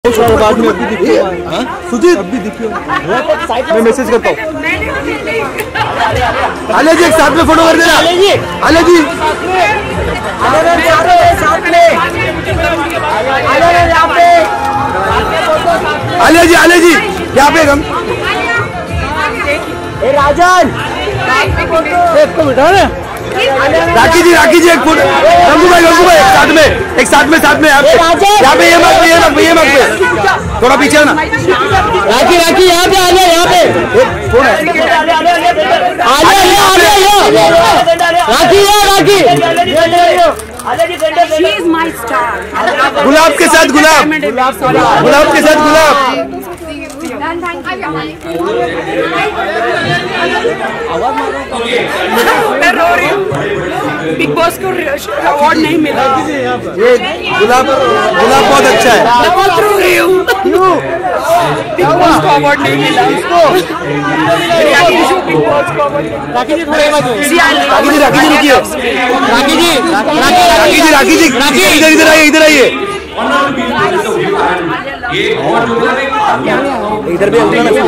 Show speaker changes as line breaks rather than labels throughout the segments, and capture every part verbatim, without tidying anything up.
बाद में सुजीत अभी दिखियो, मैं मैसेज करता हूँ। आले जी एक साथ में फोटो कर देना। आले जी आले जी आले जी आले जी यहाँ पे हम राजन को बिठा रहे। राखी जी राखी जी एक फोटो। गंगू भाई गंगू भाई एक साथ में एक साथ में साथ में यहाँ पे यहाँ पे ये मत पे ये मत पे ये मत पे थोड़ा पीछे ना। राखी राखी यहाँ पे आले यहाँ पे कौन है? आले आले राखी राखी गुलाब के साथ गुलाब गुलाब के साथ गुलाब।
मैं रो रही हूँ, बिग बॉस को अवार्ड नहीं मिला।
ये गुलाब गुलाब बहुत अच्छा है।
मैं बहुत रो रही हूँ, बिग बॉस को अवार्ड नहीं मिला।
राखी जी थोड़ा राखी जी राखी जी रुकिए। राखी जी राखी जी राखी जी राखी इधर इधर आइए इधर आइए इधर भी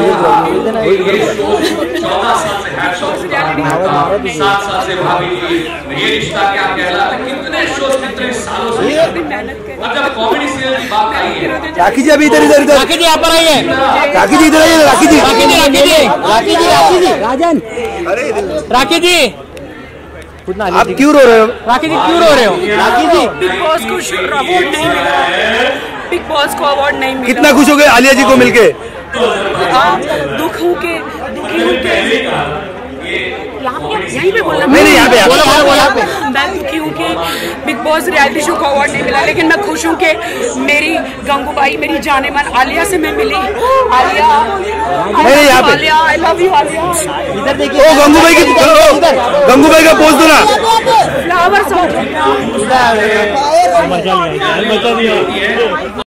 सात साल से भाभी ये रिश्ता क्या कहलाता है, कितने शोज कितने सालों से मतलब कॉमेडी सीरियल की बात आई है।
राखी जी अभी इधर इधर इधर
राखी जी यहाँ पर आइए।
राखी जी इधर आइए। राखी जी
राखी जी राखी जी राखी जी राखी जी
राजन
राखी जी
आप क्यों रो रहे हो?
राखी जी क्यों रो रहे हो?
राखी जी
बिग बॉस को अवार्ड नहीं मिला, बिग बॉस को अवार्ड नहीं मिला।
कितना खुश हो गए आलिया जी को मिलके?
दुख हूँ के दुखी हूँ के यहीं पे बोलना।
नहीं नहीं यहाँ पे
बोलो बोलो बोलो।
मैं दुखी हूँ कि बिग बॉस रियलिटी शो को अवार्ड नहीं मिला, लेकिन मैं खुश हूँ कि मेरी गंगूबाई मेरी जाने मन आलिया से मैं मिली। आलिया
नहीं यहाँ पे
Alia I love you Alia.
इधर देखिए।
ओ गंगूबाई की गंगूबाई का पोज दो ना।
फ्लावर्स